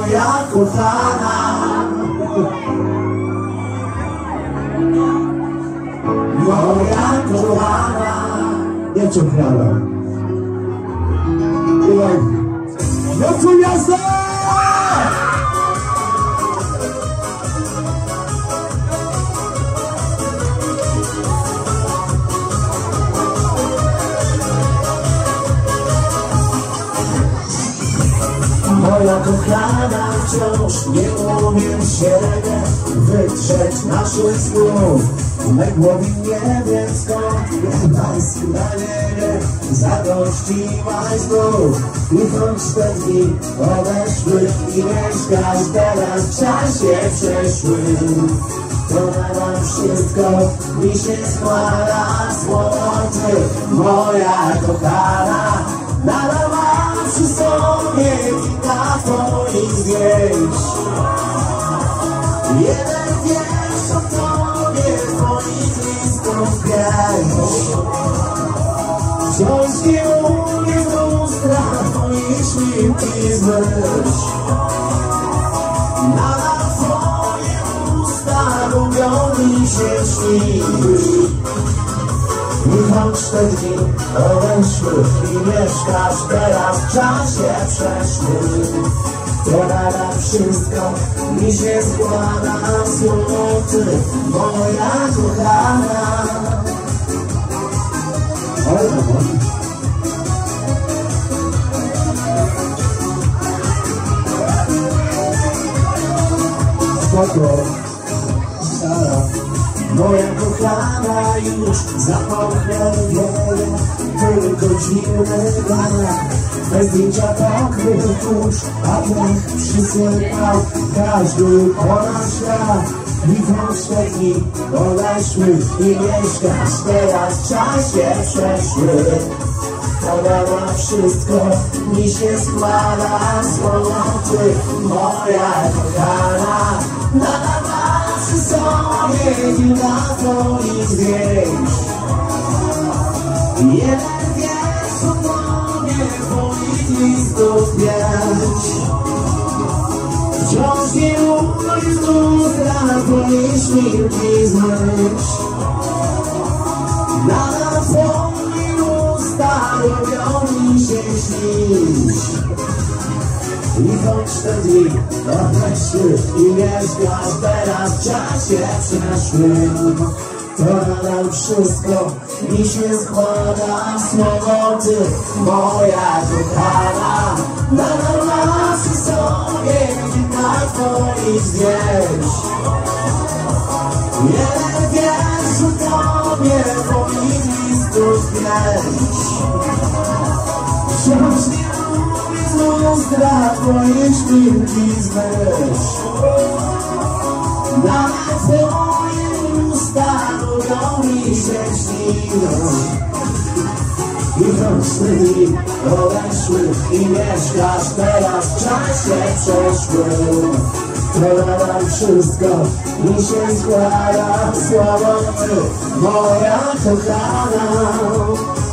moja kochana. Moja kochana. Nie czekała. No tu jazda! Moja kochana, wciąż nie umiem się wytrzeć naszych snów. Na głowie nie wiem skąd, pańskie nadzieje zagościłaś znów. I choć te dni odeszły i mieszkasz teraz w czasie przeszłym, to nadal wszystko mi się składa z łączy. Moja kochana, nadal mam przy sobie kilka twoich zdjęć. Jeden wiersz o tobie, twoich listów pięć. Wciąż nie umiem z lustra twoich szminki zmyć. Nadal twoje usta lubią mi się śnić. I choć te dni odeszły i mieszkasz teraz w czasie przeszłym, to nadal wszystko mi się składa w złoty, moja kochana. Spoko. Moja kochana, już zapomnę wiele, tylko dziwny dane. Bez zdjęcia pokrył kurz, a dech przysypał każdy ponad świat. I choć te dni odeszły i mieszkasz teraz w czasie przeszłym, to nadal wszystko mi się składa z łączy, moja kochana. Nadal mam przy sobie kilka twoich zdjęć. Jeden wiersz o tobie, twoich listów pięć. Wciąż nie umiem z lustra twojej szminki zmyć. Nadal twoje usta lubią mi się śnić. I choć te dni odeszły i mieszkasz teraz w czasie przeszłym, to nadal wszystko mi się składa w słowo ty, moja kochana. Nadal mam przy sobie kilka twoich zdjęć. Jeden wiersz o tobie, twoich listów pięć. Wciąż nie umiem z lustra twoje szpilki zmyć. Nadal twoje usta lubią mi się śnić. I choć te dni odeszły i mieszkasz teraz w czasie przeszłym, to nadal wszystko mi się składa w słowo ty, moja kochana.